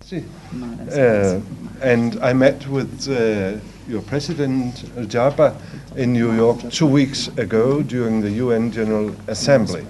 And I met with your president, Jaba, in New York 2 weeks ago during the UN General Assembly.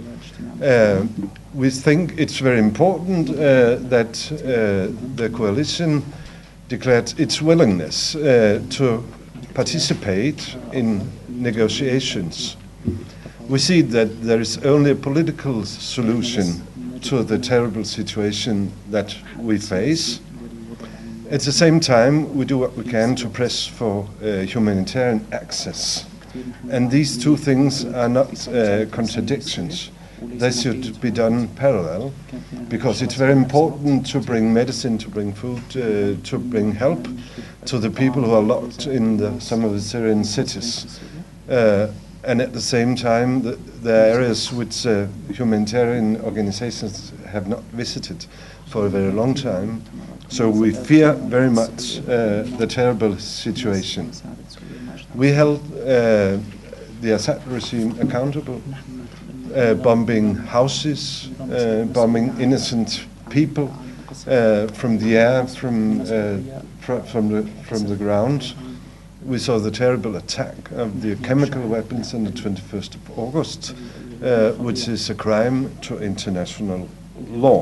We think it's very important that the coalition declared its willingness to participate in negotiations. We see that there is only a political solution to the terrible situation that we face. At the same time, we do what we can to press for humanitarian access. And these two things are not contradictions. They should be done parallel, because it's very important to bring medicine, to bring food, to bring help to the people who are locked in some of the Syrian cities. And at the same time, the areas which humanitarian organizations have not visited for a very long time. So we fear very much the terrible situation. We held the Assad regime accountable, bombing houses, bombing innocent people from the air, from the ground. We saw the terrible attack of the chemical weapons on the 21st of August, which is a crime to international law.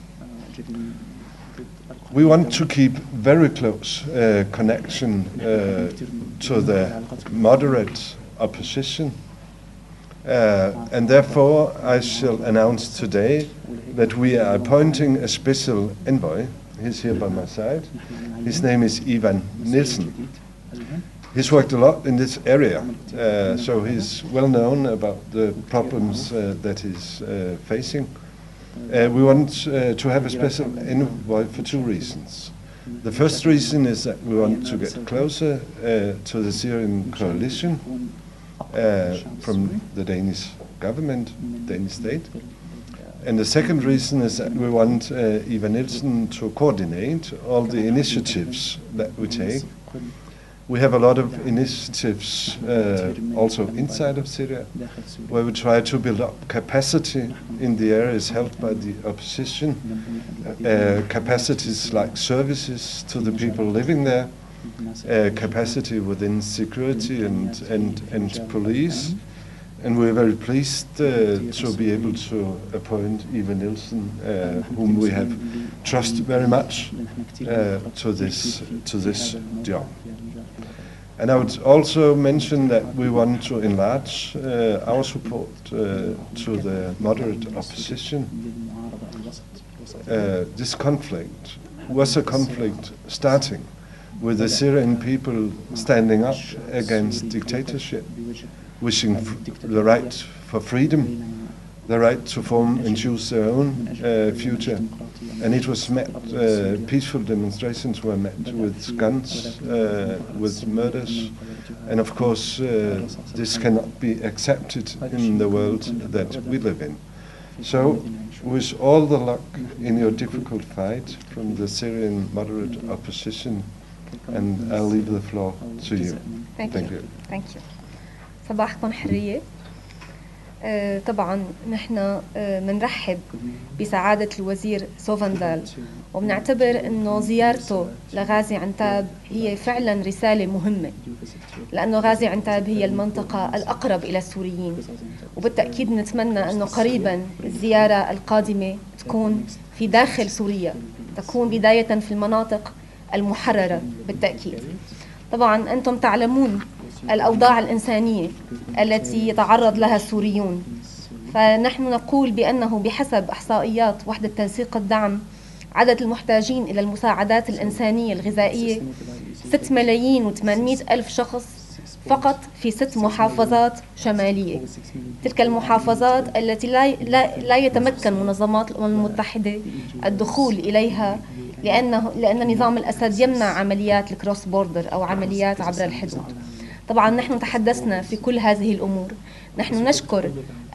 We want to keep very close connection to the moderate opposition, and therefore I shall announce today that we are appointing a special envoy. He's here by my side. His name is Ivan Nielsen. He's worked a lot in this area, so he's well known about the problems that he's facing. We want to have a special envoy for two reasons. The first reason is that we want to get closer to the Syrian coalition from the Danish government, Danish state. And the second reason is that we want Ivan Nielsen to coordinate all the initiatives that we take. We have a lot of initiatives also inside of Syria, where we try to build up capacity in the areas held by the opposition, capacities like services to the people living there, capacity within security and police. And we're very pleased to be able to appoint Ivan Nielsen, whom we have trusted very much to this job. And I would also mention that we want to enlarge our support to the moderate opposition. This conflict was a conflict starting with the Syrian people standing up against dictatorship, wishing the right for freedom, the right to form and choose their own future. And it was met, peaceful demonstrations were met with guns, with murders. And of course, this cannot be accepted in the world that we live in. So, with all the luck in your difficult fight from the Syrian moderate opposition, and I'll leave the floor to you. Thank you. Thank you. صباحكم حرية. طبعا نحن منرحب بسعادة الوزير سوفندال، وبنعتبر انه زيارته لغازي عنتاب هي فعلا رسالة مهمة، لانه غازي عنتاب هي المنطقة الاقرب الى السوريين، وبالتأكيد نتمنى انه قريبا الزيارة القادمة تكون في داخل سوريا، تكون بداية في المناطق المحررة بالتأكيد. طبعا انتم تعلمون الأوضاع الإنسانية التي يتعرض لها السوريون، فنحن نقول بأنه بحسب إحصائيات وحدة تنسيق الدعم عدد المحتاجين إلى المساعدات الإنسانية الغذائية 6,800,000 شخص فقط في 6 محافظات شمالية. تلك المحافظات التي لا يتمكن منظمات الأمم المتحدة الدخول إليها لأن نظام الأسد يمنع عمليات الكروس بوردر أو عمليات عبر الحدود. طبعا نحن تحدثنا في كل هذه الأمور. نحن نشكر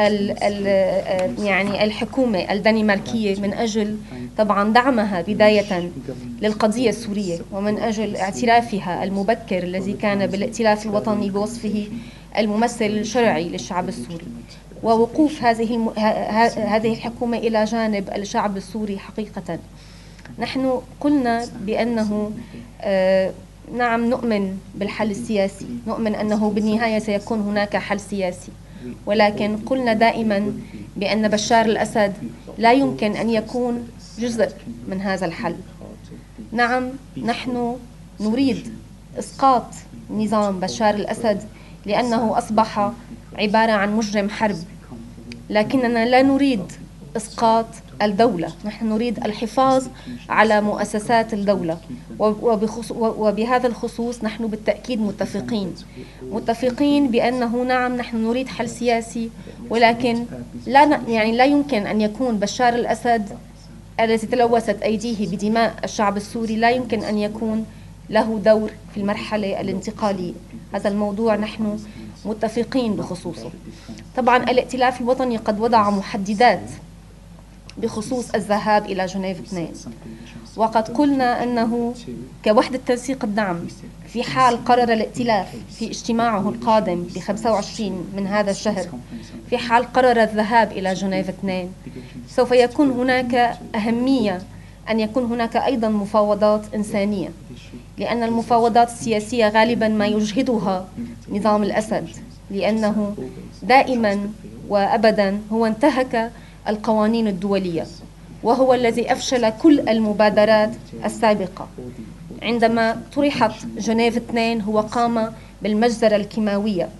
يعني الحكومة الدنماركية من أجل طبعا دعمها بداية للقضية السورية، ومن أجل اعترافها المبكر الذي كان بالائتلاف الوطني بوصفه الممثل الشرعي للشعب السوري، ووقوف هذه الحكومة إلى جانب الشعب السوري حقيقة. نحن قلنا بأنه نعم نؤمن بالحل السياسي، نؤمن أنه بالنهاية سيكون هناك حل سياسي، ولكن قلنا دائما بأن بشار الأسد لا يمكن أن يكون جزء من هذا الحل. نعم نحن نريد إسقاط نظام بشار الأسد لأنه أصبح عبارة عن مجرم حرب، لكننا لا نريد إسقاط الدولة، نحن نريد الحفاظ على مؤسسات الدولة. وبهذا الخصوص نحن بالتأكيد متفقين بأنه نعم نحن نريد حل سياسي، ولكن لا يمكن أن يكون بشار الأسد الذي تلوثت أيديه بدماء الشعب السوري لا يمكن أن يكون له دور في المرحلة الانتقالية. هذا الموضوع نحن متفقين بخصوصه. طبعا الائتلاف الوطني قد وضع محددات بخصوص الذهاب إلى جنيف 2، وقد قلنا أنه كوحدة تنسيق الدعم في حال قرر الائتلاف في اجتماعه القادم ب25 من هذا الشهر، في حال قرر الذهاب إلى جنيف 2 سوف يكون هناك أهمية أن يكون هناك أيضا مفاوضات إنسانية، لأن المفاوضات السياسية غالبا ما يجهدها نظام الأسد، لأنه دائما وأبدا هو انتهك القوانين الدولية، وهو الذي أفشل كل المبادرات السابقة. عندما طرحت جنيف 2 هو قام بالمجزرة الكيماوية.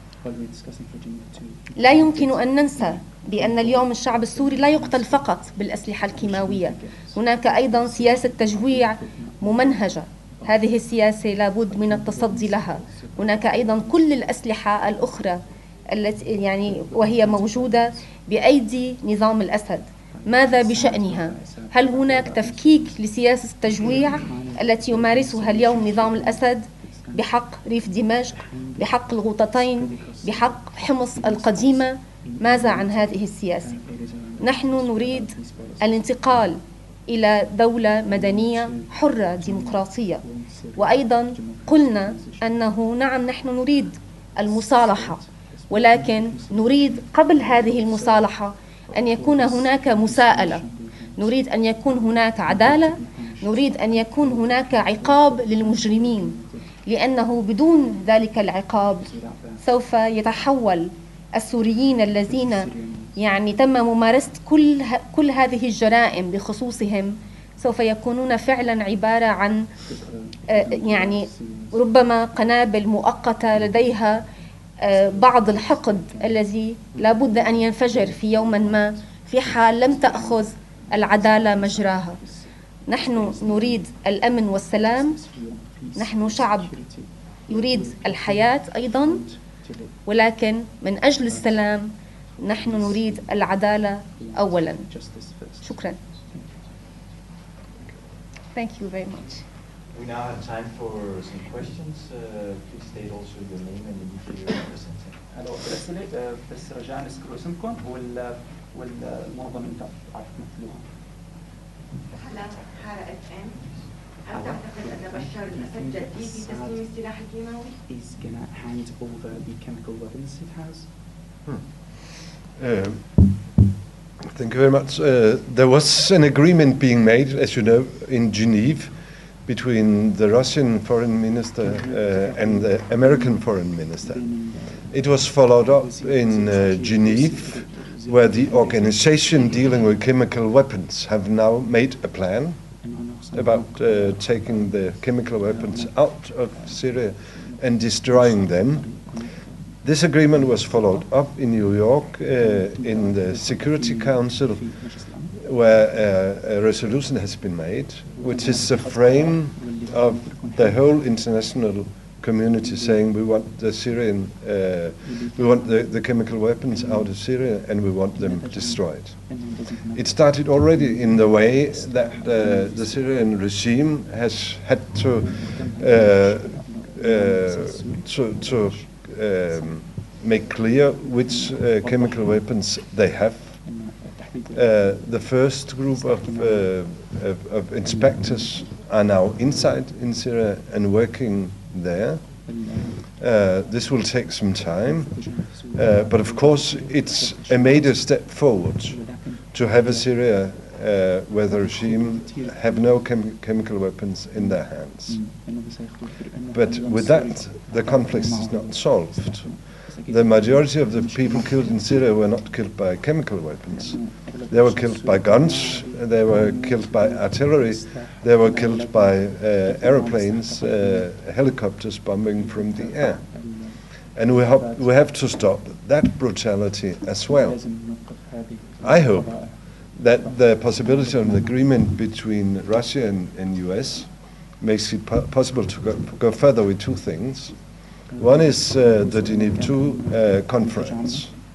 لا يمكن أن ننسى بأن اليوم الشعب السوري لا يقتل فقط بالأسلحة الكيماوية، هناك أيضا سياسة تجويع ممنهجة، هذه السياسة لابد من التصدي لها. هناك أيضا كل الأسلحة الأخرى التي وهي موجودة بأيدي نظام الأسد، ماذا بشأنها؟ هل هناك تفكيك لسياسة التجويع التي يمارسها اليوم نظام الأسد بحق ريف دمشق، بحق الغوطتين، بحق حمص القديمة؟ ماذا عن هذه السياسة؟ نحن نريد الانتقال إلى دولة مدنية حرة ديمقراطية، وأيضا قلنا أنه نعم نحن نريد المصالحة، ولكن نريد قبل هذه المصالحة أن يكون هناك مساءلة، نريد أن يكون هناك عدالة، نريد أن يكون هناك عقاب للمجرمين، لأنه بدون ذلك العقاب سوف يتحول السوريين الذين تم ممارسة كل هذه الجرائم بخصوصهم سوف يكونون فعلا عبارة عن ربما قنابل مؤقتة لديها بعض الحقد الذي لابد أن ينفجر في يوم ما في حال لم تأخذ العدالة مجراها. نحن نريد الأمن والسلام، نحن شعب يريد الحياة أيضا، ولكن من أجل السلام نحن نريد العدالة أولا. شكرا. Thank you very much. We now have time for some questions. Please state also your name and the media you're representing. هلا الأسئلة بس رجاء نذكروا اسمكم والمنظمة اللي تمثلوها. هلا حارة FM. هل تعتقد أن بشار الأسد جدي في تسليم السلاح الكيماوي؟ Is gonna hand over the chemical weapons it has. Thank you very much. There was an agreement being made, as you know, in Geneva between the Russian foreign minister and the American foreign minister. It was followed up in Geneva, where the organization dealing with chemical weapons have now made a plan about taking the chemical weapons out of Syria and destroying them. This agreement was followed up in New York in the Security Council, where a resolution has been made, which is the frame of the whole international community saying we want the Syrian, we want the chemical weapons out of Syria and we want them destroyed. It started already in the way that the Syrian regime has had to make clear which chemical weapons they have. The first group of inspectors are now inside in Syria and working there. This will take some time, but of course it's a major step forward to have a Syria where the regime have no chemical weapons in their hands. But with that, the conflict is not solved. The majority of the people killed in Syria were not killed by chemical weapons. They were killed by guns, they were killed by artillery, they were killed by aeroplanes, helicopters bombing from the air. And we have to stop that brutality as well. I hope that the possibility of an agreement between Russia and US makes it possible to go further with two things. One is the Geneva II conference.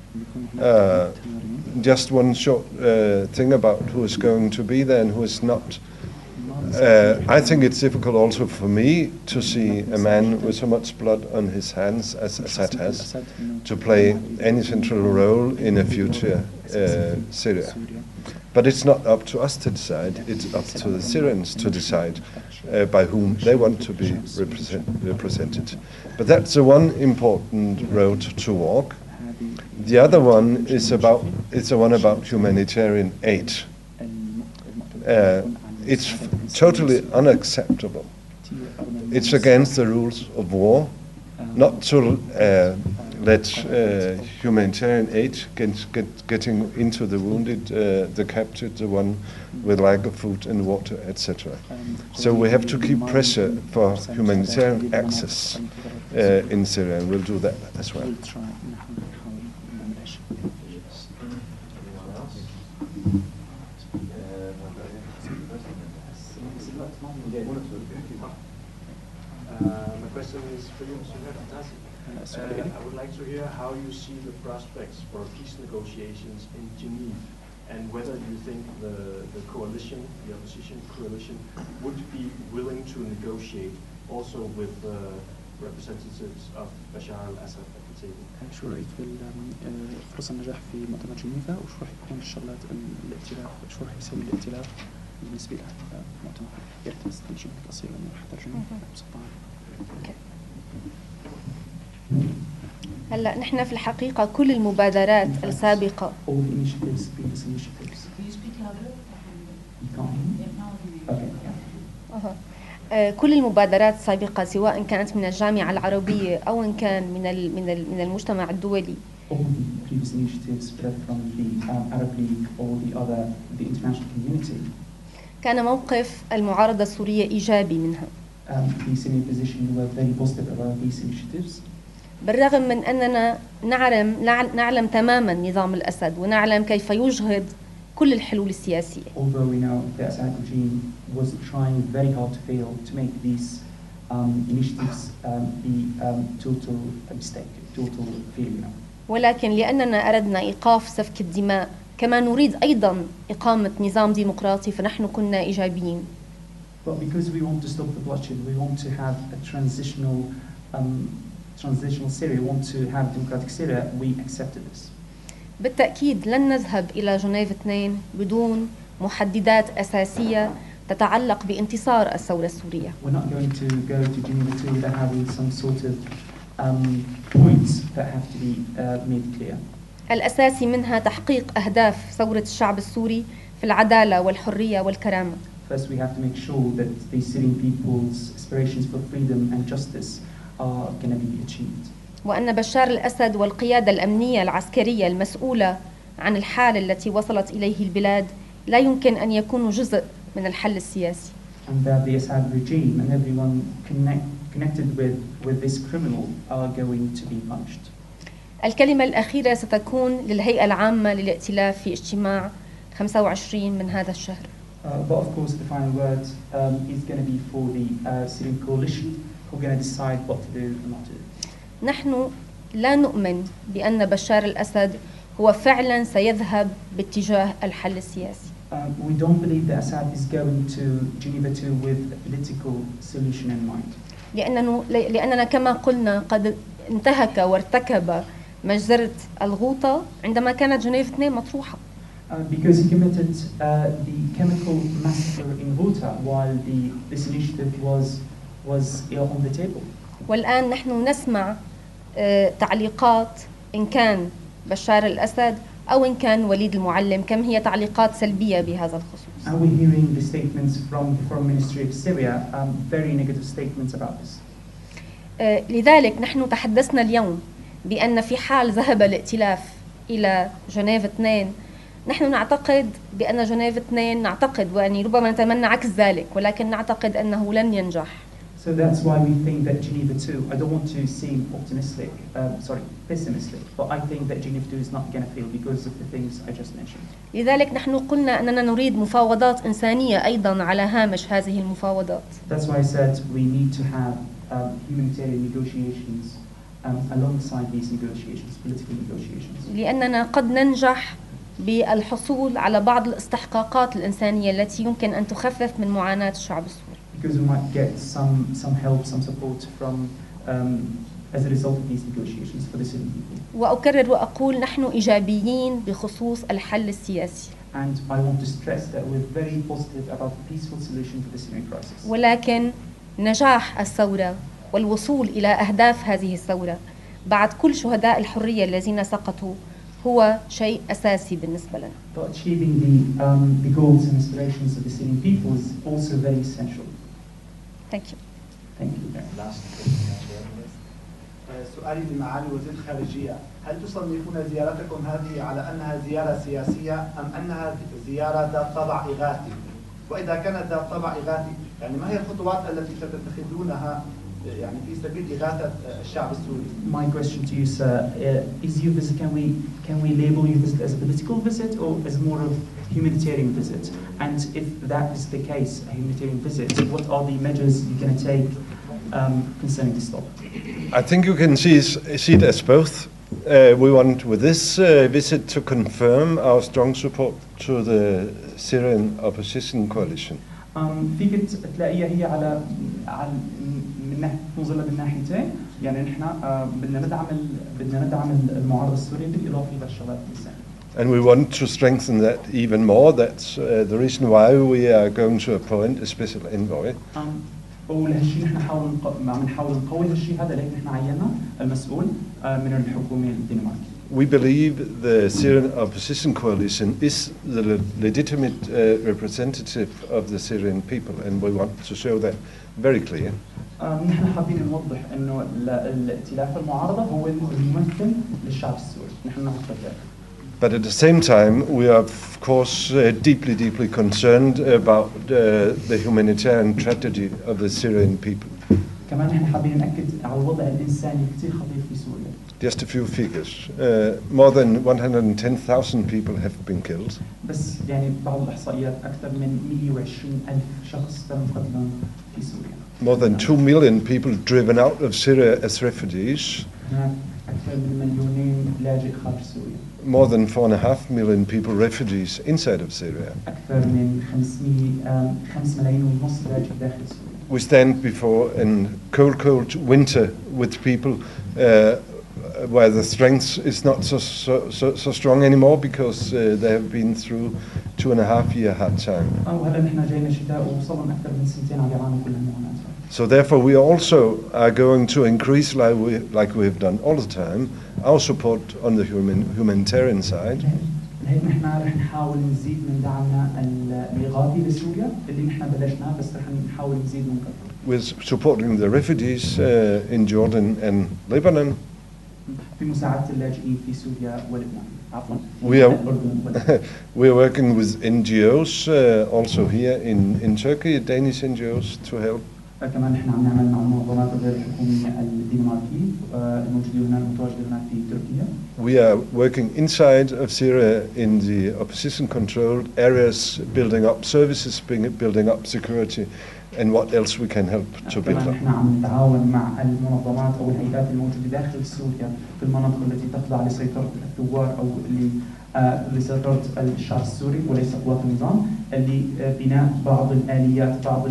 Just one short thing about who is going to be there and who is not. I think it's difficult also for me to see a man with so much blood on his hands as Assad has to play any central role in a future Syria. But it's not up to us to decide, it's up to the Syrians to decide by whom they want to be represented. But that's the one important road to walk. The other one is the one about humanitarian aid. It's totally unacceptable. It's against the rules of war not to let humanitarian aid getting into the wounded, the captured, the one with lack of food and water, etc. So we have to keep pressure for humanitarian access in Syria, and we'll do that as well. My question is for you, Mr. Fatasi. I would like to hear how you see the prospects for peace negotiations in Geneva, and whether you think the coalition, the opposition coalition, would be willing to negotiate also with representatives of Bashar al-Assad at the table. شو رأيك فرص النجاح في مؤتمر جنيفا، وشو راح يكون الشغلات الائتلاف، شو راح يسوي الائتلاف بالنسبة للمؤتمر؟ يا ريت بس تمشي قصيرة لأنه راح ترجمة بسطها. هلا نحن في الحقيقة كل المبادرات السابقة كل المبادرات السابقة سواء كانت من الجامعة العربية أو إن كان من المجتمع الدولي كان موقف المعارضة السورية إيجابي منها. بالرغم من أننا نعلم تماما نظام الأسد ونعلم كيف يجهض كل الحلول السياسية. ولكن لأننا أردنا إيقاف سفك الدماء كما نريد أيضا إقامة نظام ديمقراطي فنحن كنا إيجابيين. But because we want to stop the bloodshed, we want to have a transitional Syria, we want to have democratic Syria, we accepted this. بالتأكيد لن نذهب إلى جنيف 2 بدون محددات أساسية تتعلق بانتصار الثورة السورية. We're not going to go to Geneva 2 without having some sort of points that have to be made clear. الأساسي منها تحقيق أهداف ثورة الشعب السوري في العدالة والحرية والكرامة. First, we have to make sure that the Syrian people's aspirations for freedom and justice are going to be achieved. وأن بشار الأسد والقيادة الأمنية العسكرية المسؤولة عن الحال التي وصلت إليه البلاد لا يمكن أن يكونوا جزء من الحل السياسي. And that the Assad regime and everyone connected with this criminal are going to be punished. الكلمة الأخيرة ستكون للهيئة العامة للائتلاف في اجتماع 25 من هذا الشهر. But of course, the final word is going to be for the Syrian coalition, who are going to decide what to do and not to do. نحن لا نؤمن بأن بشار الأسد هو فعلا سيذهب باتجاه الحل السياسي. We don't believe that Assad is going to Geneva 2 with a political solution in mind. لأننا كما قلنا قد انتهك وارتكب مجزرة الغوطة عندما كانت جنيف 2 مطروحة. Because he committed the chemical massacre in Ghouta while this initiative was on the table. والآن نحن نسمع تعليقات إن كان بشار الأسد أو إن كان وليد المعلم، كم هي تعليقات سلبية بهذا الخصوص. And we're hearing the statements from the Foreign Ministry of Syria, very negative statements about this. لذلك نحن تحدثنا اليوم بأن في حال ذهب الائتلاف إلى جنيف 2، نحن نعتقد بأن جنيف 2 نعتقد، ويعني ربما نتمنى عكس ذلك، ولكن نعتقد أنه لن ينجح. So that's why we think that Geneva 2, I don't want to seem pessimistic, but I think that Geneva 2 is not going to fail because of the things I just mentioned. لذلك نحن قلنا أننا نريد مفاوضات إنسانية أيضا على هامش هذه المفاوضات. That's why I said we need to have humanitarian negotiations alongside these negotiations, political negotiations. لأننا قد ننجح بالحصول على بعض الاستحقاقات الإنسانية التي يمكن أن تخفف من معاناة الشعب السوري. Because we might get some help, some support from as a result of these negotiations for the Syrian people. وأكرر وأقول نحن إيجابيين بخصوص الحل السياسي. And I want to stress that we're very positive about a peaceful solution to the Syrian crisis. ولكن نجاح الثورة والوصول إلى أهداف هذه الثورة بعد كل شهداء الحرية الذين سقطوا هو شيء أساسي بالنسبة لنا. But achieving the goals and aspirations of the Syrian people is also very essential. Thank you. Thank you. Last question as well. سؤالي لمعالي وزير الخارجية، هل تصنفون زيارتكم هذه على أنها زيارة سياسية أم أنها زيارة ذات طابع إغاثي؟ وإذا كانت ذات طابع إغاثي، يعني ما هي الخطوات التي ستتخذونها يعني في سبيل إغاثة الشعب السوري؟ My question to you, sir, is your visit, can we label your visit as a political visit or as more of a humanitarian visit? And if that is the case, a humanitarian visit, what are the measures you're going to take concerning this topic? I think you can see it as both. We want with this visit to confirm our strong support to the Syrian opposition coalition. فيك تلاقيها هي على من ناحيه نظلها بالناحيتين، يعني نحن بدنا ندعم المعارضه السوريه بالاضافه الى الشباب الانساني. And we want to strengthen that even more. That's the reason why we are going to appoint a special envoy. ولهالشيء نحن بنحاول نقوي هالشيء هذا، لهيك نحن عينا المسؤول من الحكومه الدنماركيه. We believe the Syrian opposition coalition is the legitimate representative of the Syrian people, and we want to show that very clear. نحن حابين نوضح انه الائتلاف المعارضه هو الممثل للشعب السوري، نحن نعتقد ذلك. But at the same time, we are of course deeply concerned about the humanitarian tragedy of the Syrian people. كمان نحن حابين نأكد على الوضع الإنساني كثير خطير في سوريا. Just a few figures. More than 110,000 people have been killed. بس يعني بعض الإحصائيات أكثر من 120,000 شخص تم قتلهم في سوريا. More than 2 million people driven out of Syria as refugees. هناك أكثر من 2,000,000 لاجئ خارج سوريا. More than 4.5 million people refugees inside of Syria. أكثر من 5 ملايين ونص لاجئ داخل سوريا. We stand before a cold winter with people where the strength is not so strong anymore because they have been through 2.5-year hard time. وهلا نحن جاينا شتاء ووصلنا أكثر من سنتين عم يعانوا كل المعاناة. So therefore we also are going to increase, like we have done all the time, our support on the humanitarian side. لهيك نحن رح نحاول نزيد من دعمنا الإغاثي لسوريا اللي نحن بلشناه، بس رح نحاول نزيد من قبل. We're supporting the refugees in Jordan and Lebanon. بمساعدة اللاجئين في سوريا ولبنان. عفوا. We are working with NGOs also here in Turkey, Danish NGOs, to help. كمان نحن عم نعمل مع المنظمات الغير الحكومية الدنماركية الموجودة هناك متواجدة هناك في تركيا. We are working inside of Syria in the opposition-controlled areas, building up services, building up security, and what else we can help to build up. نحن عم نتعاون مع المنظمات أو الهيئات الموجودة داخل سوريا في المناطق التي تخضع لسيطرة الثوار أو لسيطرة الشعب السوري وليس قوات النظام، لبناء بعض الآليات، بعض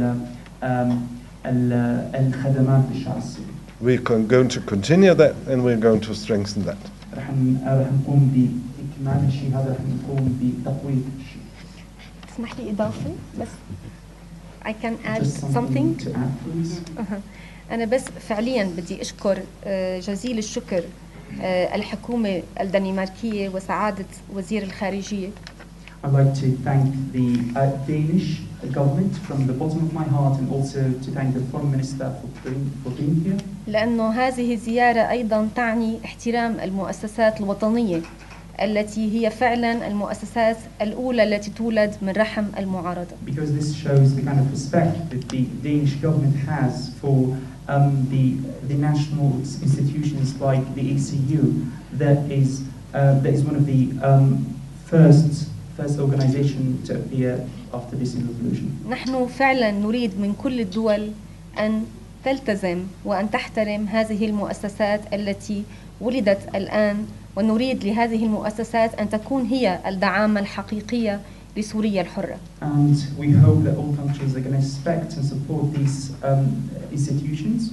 الخدمات للشعب السوري. We're going to continue that, and we're going to strengthen that. رح نقوم بإكمال الشيء هذا، رح نقوم بتقوية الشيء. تسمح لي إضافة بس. I can add something. To add, please. أنا بس فعليا بدي أشكر جزيل الشكر الحكومة الدنماركية وسعادة وزير الخارجية. I'd like to thank the Danish government from the bottom of my heart, and also to thank the Foreign Minister for being here. لأنه هذه الزيارة أيضا تعني احترام المؤسسات الوطنية التي هي فعلا المؤسسات الأولى التي تولد من رحم المعارضة. Because this shows the kind of respect that the Danish government has for the national institutions like the ACU, that is one of the first organization to appear after this revolution. نحن فعلا نريد من كل الدول أن تلتزم وأن تحترم هذه المؤسسات التي ولدت الآن، ونريد لهذه المؤسسات أن تكون هي الدعامة الحقيقية لسوريا الحرة. And we hope that all countries are going to respect and support these institutions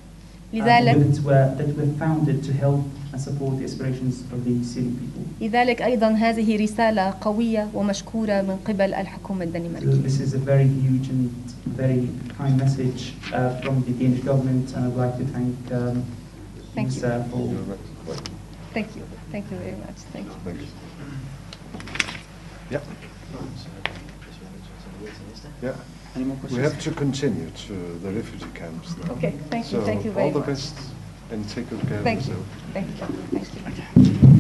that were founded to help and support the aspirations of the Syrian people. لذلك أيضا هذه رسالة قوية ومشكورة من قبل الحكومة الدنماركية. This is a very huge and very kind message from the Danish government, and I'd like to thank Thank you. for. Thank you very much. Thank you. Thank you. Yeah. Yeah. Any more We questions? have to continue to the refugee camps now. Okay, thank you So very all the much. best and take good care of Thank you. yourself. Thank you. Thank you.